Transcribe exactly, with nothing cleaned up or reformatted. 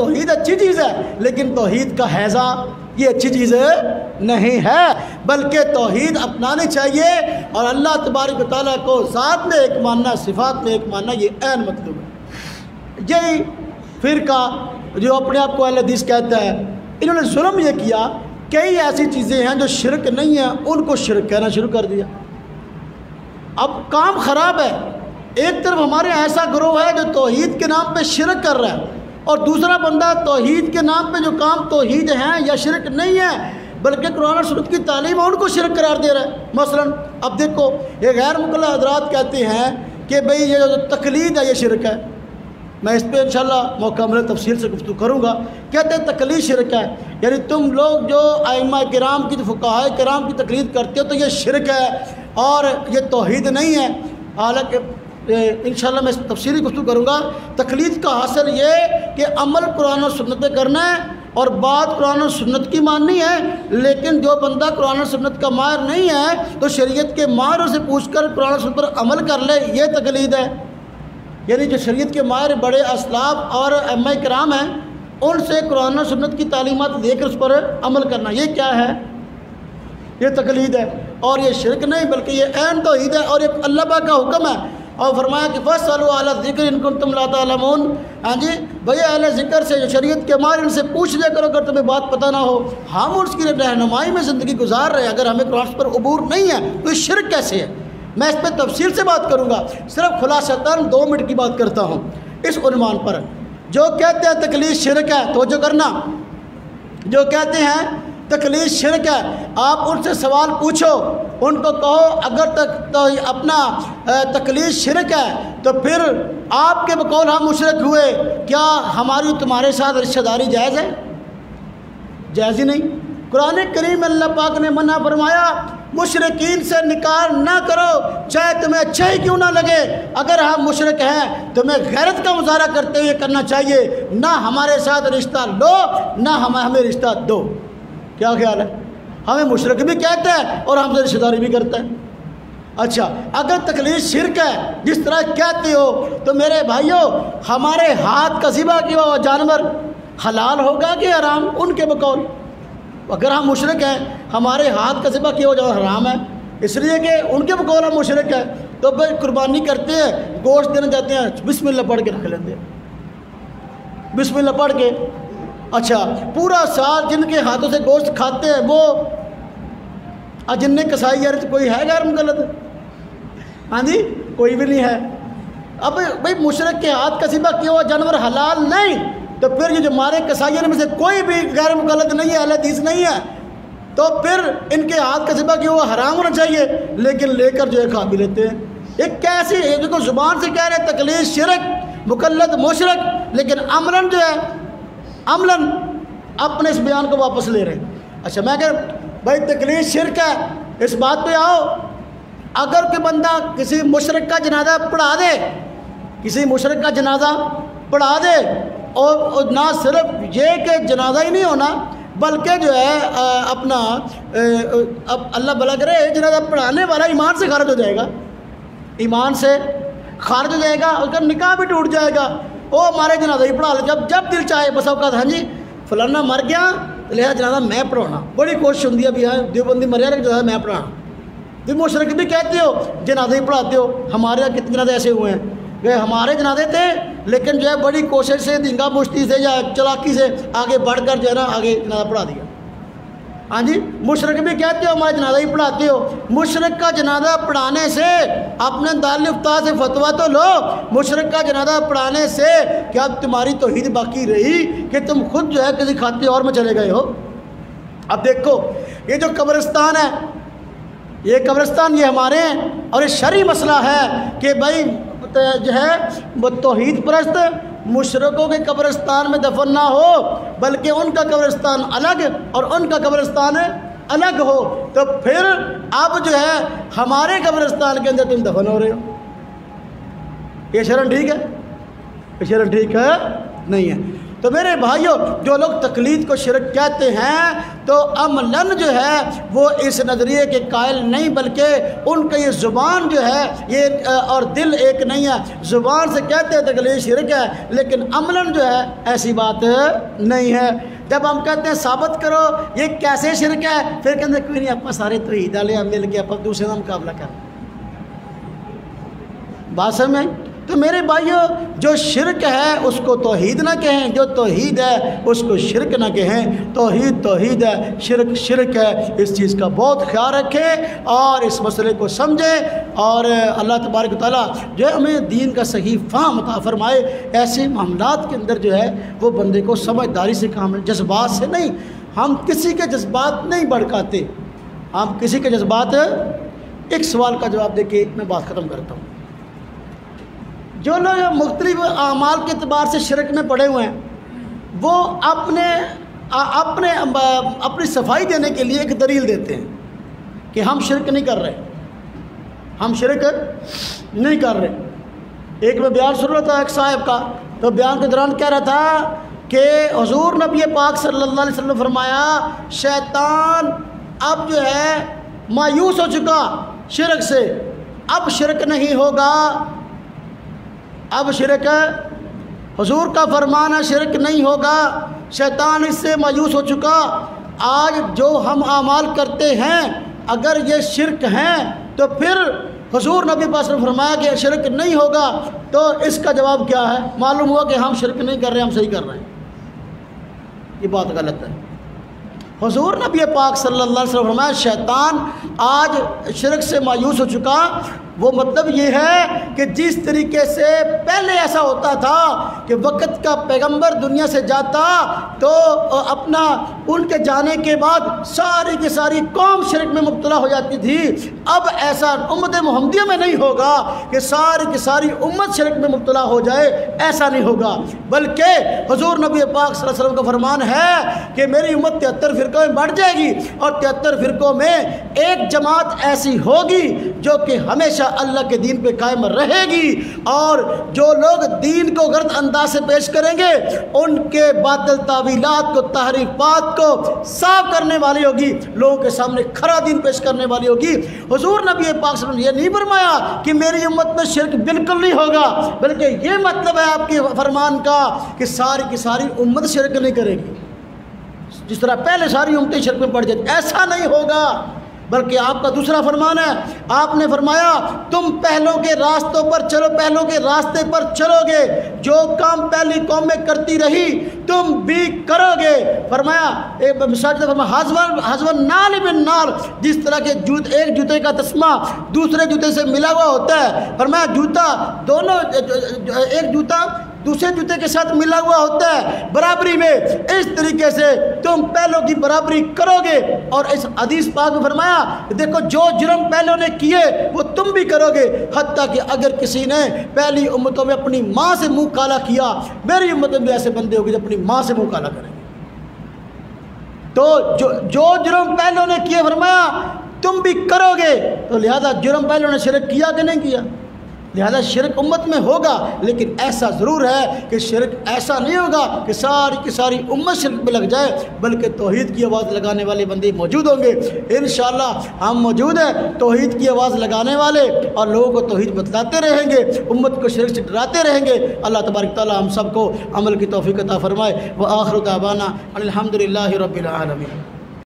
توحید اچھی چیز ہے، لیکن توحید کا حیضہ یہ اچھی چیز نہیں ہے، بلکہ توحید اپنانی چاہیے اور اللہ تبارک و تعالیٰ کو ذات میں ایک ماننا، صفات میں ایک ماننا، یہ عین مطلوب ہے۔ یہی فرقہ جو اپنے آپ کو اہل حدیث کہتا ہے، انہوں نے ظلم یہ کیا، کئی ایسی چیزیں ہیں جو شرک نہیں ہیں ان کو شرک کہنا شروع کر دیا۔ اب کام خراب ہے، ایک طرف ہمارے ایسا گروہ ہے جو توحید کے نام پہ شرک کر رہا ہے، اور دوسرا بندہ توحید کے نام پہ جو کام توحید ہیں یا شرک نہیں ہے بلکہ قرآن اور سنت کی تعلیم ہے ان کو شرک قرار دے رہا ہے۔ مثلا اب دیکھو، یہ غیر مقلد حضرات کہتے ہیں کہ بھئی یہ جو تقلید ہے یہ شرک ہے، میں اس پہ انشاءاللہ موقع ملے تفصیل سے گفتگو کروں گا۔ کہتے ہیں تقلید شرک ہے، یعنی تم لوگ جو ائمہ کرام کی، فقہاء کرام کی تقلید کرتے ہو تو یہ شرک ہے اور یہ توحید نہیں ہے۔ حالانکہ انشاءاللہ میں اس تفصیلی گفتگو کروں گا۔ تقلید کا حاصل یہ کہ عمل قرآن و سنت پہ کرنا ہے اور بات قرآن و سنت کی ماننی ہے، لیکن جو بندہ قرآن و سنت کا ماہر نہیں ہے تو شریعت کے ماہروں سے پوچھ کر قرآن و سنت پر عمل کر لے، یہ تقلید ہے۔ یعنی جو شریعت کے ماہر بڑے اسلاف اور ائمہ کرام ہیں ان سے قرآن و سنت کی تعلیمات دے کر اس پر عمل کرنا، یہ کیا ہے؟ یہ تقلید ہے، اور یہ شرک نہیں بلکہ یہ عین توحید ہے اور یہ اللہ پاک کا حکم ہے۔ اور فرمایا کہ فَاسْأَلُوا أَهْلَ الذِّكْرِ إِن كُنتُمْ لَا تَعْلَمُونَ۔ ہاں جی بھئی اہل ذکر سے، جو شریعت کے ماہر، ان سے پوچھ لیا کرو اگر تمہیں بات پتہ نہ ہو۔ ہم اس کی رہنمائی میں زندگی گزار رہے ہیں، اگر ہمیں قرآن پر عبور نہیں ہے تو یہ شرک کیسے ہے؟ میں اس پہ تفصیل سے بات کروں گا، صرف خلاصتاً دو منٹ کی بات کرتا ہوں اس عنوان پر۔ جو کہتے ہیں تقلید شرک ہے، توجہ کرنا، جو کہتے ہیں تقلید شرک ہے، آپ ان سے سوال پوچھو، ان کو کہو اگر تک تو اپنا تقلید شرک ہے تو پھر آپ کے بقول ہم مشرک ہوئے، کیا ہماری تمہارے ساتھ رشتہ داری جائز ہے؟ جائز ہی نہیں۔ قرآن کریم میں اللہ پاک نے منع فرمایا مشرکین سے نکاح نہ کرو، چاہے تمہیں اچھا ہی کیوں نہ لگے۔ اگر ہم مشرک ہیں تمہیں غیرت کا مظاہرہ کرتے ہوئے کرنا چاہیے، نہ ہمارے ساتھ رشتہ لو نہ ہم ہمیں رشتہ دو۔ کیا خیال ہے؟ ہمیں مشرک بھی کہتا ہے اور ہم سے رشتہ داری بھی کرتا ہے۔ اچھا اگر تقلید شرک ہے جس طرح کہتے ہو تو میرے بھائیوں ہمارے ہاتھ کا ذبح کیا ہوا جانور حلال ہوگا کہ حرام؟ ان کے بقول اگر ہم مشرک ہیں ہمارے ہاتھ کا ذبح کیا ہوا جانور حرام ہے، اس لیے کہ ان کے بقول ہم مشرک ہیں، تو بھائی قربانی کرتے ہیں، گوشت دینا چاہتے ہیں، بسم اللہ پڑھ کے رکھ لیتے ہیں، بسم اللہ پڑھ کے۔ اچھا پورا سال جن کے ہاتھوں سے گوشت کھاتے ہیں وہ جن نے کسائی یار کوئی ہے غیر مقلد؟ ہاں جی کوئی بھی نہیں ہے۔ اب بھائی مشرک کے ہاتھ کا ذبح کیا ہوا جانور حلال نہیں، تو پھر یہ جو ہمارے کسائیوں میں سے کوئی بھی غیر مقلد نہیں ہے، اہل حدیث نہیں ہے، تو پھر ان کے ہاتھ کا ذبح کیا ہوا حرام ہونا چاہیے، لیکن لے کر جو ہے کھا بھی لیتے ہیں۔ ایک کیسی دیکھو زبان سے کہہ رہے ہیں تقلید شرک، مقلد مشرک، لیکن عملاً جو ہے عملاً اپنے اس بیان کو واپس لے رہے ہیں۔ اچھا میں کہ بھائی تقلید شرک ہے، اس بات پہ آؤ، اگر کوئی بندہ کسی مشرک کا جنازہ پڑھا دے، کسی مشرک کا جنازہ پڑھا دے، اور نہ صرف یہ کہ جنازہ ہی نہیں ہونا بلکہ جو ہے اپنا اب اللہ بھلا کرے جنازہ پڑھانے والا ایمان سے خارج ہو جائے گا، ایمان سے خارج ہو جائے گا، اس کا نکاح بھی ٹوٹ جائے گا، وہ ہمارے جنازہ ہی پڑھا لے جب جب دل چاہے، بس اوقات ہاں جی فلانا مر گیا لہذا جنازہ میں پڑھانا، بڑی کوشش ہوتی ہے ابھی ہے دیوبندی مریا لیکن جنازہ میں پڑھانا، بھی مشرک بھی کہتے ہو جنازہ ہی پڑھاتے ہو۔ ہمارے یہاں کتنے جنازے ایسے ہوئے ہیں کہ ہمارے جنازے تھے لیکن جو ہے بڑی کوشش سے دھنگا مشتی سے یا چلاکی سے آگے بڑھ کر جو ہے نا آگے جنازہ پڑھا دیا۔ ہاں جی مشرک بھی کہتے ہو ہمارے جنازہ ہی پڑھاتے ہو، مشرک کا جنازہ پڑھانے سے اپنے دارالفتہ سے فتویٰ تو لو، مشرک کا جنازہ پڑھانے سے کیا تمہاری توحید باقی رہی کہ تم خود جو ہے کسی کھاتے اور میں چلے گئے ہو؟ اب دیکھو یہ جو قبرستان ہے، یہ قبرستان یہ ہمارے ہیں اور یہ شرعی مسئلہ ہے کہ بھائی جو ہے توحید پرست مشرکوں کے قبرستان میں دفن نہ ہو بلکہ ان کا قبرستان الگ اور ان کا قبرستان الگ ہو، تو پھر اب جو ہے ہمارے قبرستان کے اندر تم دفن ہو رہے ہو، یہ شرن ٹھیک ہے؟ یہ شرن ٹھیک ہے نہیں ہے۔ تو میرے بھائیوں، جو لوگ تقلید کو شرک کہتے ہیں تو عملاً جو ہے وہ اس نظریے کے قائل نہیں، بلکہ ان کا یہ زبان جو ہے یہ اور دل ایک نہیں ہے۔ زبان سے کہتے ہیں تقلید شرک ہے، لیکن عملاً جو ہے ایسی بات نہیں ہے۔ جب ہم کہتے ہیں ثابت کرو یہ کیسے شرک ہے، پھر کہتے ہیں کوئی نہیں، آپ سارے توحید والے مل کے آپ دوسرے کا مقابلہ کریں۔ بات سمجھ؟ تو میرے بھائیو، جو شرک ہے اس کو توحید نہ کہیں، جو توحید ہے اس کو شرک نہ کہیں۔ توحید توحید ہے، شرک شرک ہے۔ اس چیز کا بہت خیال رکھیں اور اس مسئلے کو سمجھیں، اور اللہ تبارک و تعالیٰ جو ہے ہمیں دین کا صحیح فہم عطا فرمائے۔ ایسے معاملات کے اندر جو ہے وہ بندے کو سمجھداری سے کام ہے، جذبات سے نہیں۔ ہم کسی کے جذبات نہیں بھڑکاتے، ہم کسی کے جذبات۔ ایک سوال کا جواب دے کے میں بات ختم کرتا ہوں۔ جو لوگ مختلف اعمال کے اعتبار سے شرک میں پڑے ہوئے ہیں، وہ اپنے اپنے اپنی صفائی دینے کے لیے ایک دلیل دیتے ہیں کہ ہم شرک نہیں کر رہے، ہم شرک نہیں کر رہے۔ ایک میں بیان سن رہا تھا ایک صاحب کا، تو بیان کے دوران کہہ رہا تھا کہ حضور نبی پاک صلی اللہ علیہ وسلم فرمایا شیطان اب جو ہے مایوس ہو چکا شرک سے، اب شرک نہیں ہوگا، اب شرک حضور کا فرمان ہے شرک نہیں ہوگا، شیطان اس سے مایوس ہو چکا۔ آج جو ہم اعمال کرتے ہیں اگر یہ شرک ہیں تو پھر حضور نبی پاک نے فرمایا کہ شرک نہیں ہوگا، تو اس کا جواب کیا ہے؟ معلوم ہوا کہ ہم شرک نہیں کر رہے، ہم صحیح کر رہے ہیں۔ یہ بات غلط ہے۔ حضور نبی پاک صلی اللہ علیہ وسلم فرمایا شیطان آج شرک سے مایوس ہو چکا، وہ مطلب یہ ہے کہ جس طریقے سے پہلے ایسا ہوتا تھا کہ وقت کا پیغمبر دنیا سے جاتا تو اپنا ان کے جانے کے بعد ساری کی ساری قوم شرک میں مبتلا ہو جاتی تھی، اب ایسا امت محمدیہ میں نہیں ہوگا کہ ساری کی ساری امت شرک میں مبتلا ہو جائے، ایسا نہیں ہوگا، بلکہ حضور نبی پاک صلی اللہ علیہ وسلم کا فرمان ہے کہ میری امت تہتر فرقوں میں بڑھ جائے گی، اور تہتر فرقوں میں ایک جماعت ایسی ہوگی جو کہ ہمیشہ اللہ کے دین پہ قائم رہے گی، اور جو لوگ دین کو غلط انداز سے پیش کریں گے ان کے باطل تعویلات کو، تحریفات کو صاف کرنے والی ہوگی، لوگوں کے سامنے کھرا دین پیش کرنے والی ہوگی۔ حضور نبی پاک صلی اللہ علیہ وسلم یہ نہیں فرمایا کہ میری امت میں شرک بالکل نہیں ہوگا، بلکہ یہ مطلب ہے آپ کے فرمان کا کہ ساری کی ساری امت شرک نہیں کرے گی، جس طرح پہلے ساری امتیں شرک میں پڑ جاتی، ایسا نہیں ہوگا۔ بلکہ آپ کا دوسرا فرمان ہے، آپ نے فرمایا تم پہلوں کے راستوں پر چلو، پہلوں کے راستے پر چلو گے، جو کام پہلی قوم میں کرتی رہی تم بھی کرو گے۔ فرمایا ایک مثال سے فرمایا حذوان حذوان نال بن نال، جس طرح کے جوت ایک جوتے کا تسمہ دوسرے جوتے سے ملا ہوا ہوتا ہے، فرمایا جوتا دونوں ایک جوتا دوسرے جوتے کے ساتھ ملا ہوا ہوتا ہے برابری میں، اس طریقے سے تم پہلوں کی برابری کرو گے۔ اور اس حدیث پاک میں فرمایا دیکھو جو جرم پہلوں نے کیے وہ تم بھی کرو گے، حتیٰ کہ اگر کسی نے پہلی امتوں میں اپنی ماں سے منہ کالا کیا، میری امت میں بھی ایسے بندے ہوگی جو اپنی ماں سے منہ کالا کریں گے۔ تو جو جو جرم پہلوں نے کیے فرمایا تم بھی کرو گے، تو لہذا جرم پہلوں نے شرک کیا کہ نہیں کیا؟ لہذا شرک امت میں ہوگا، لیکن ایسا ضرور ہے کہ شرک ایسا نہیں ہوگا کہ ساری کی ساری امت شرک میں لگ جائے، بلکہ توحید کی آواز لگانے والے بندے موجود ہوں گے۔ انشاءاللہ ہم موجود ہیں توحید کی آواز لگانے والے، اور لوگوں کو توحید بتلاتے رہیں گے، امت کو شرک سے ڈراتے رہیں گے۔ اللہ تبارک تعالی ہم سب کو عمل کی توفیق عطا فرمائے۔ وآخر دعوانا الحمدللہ رب العالمین۔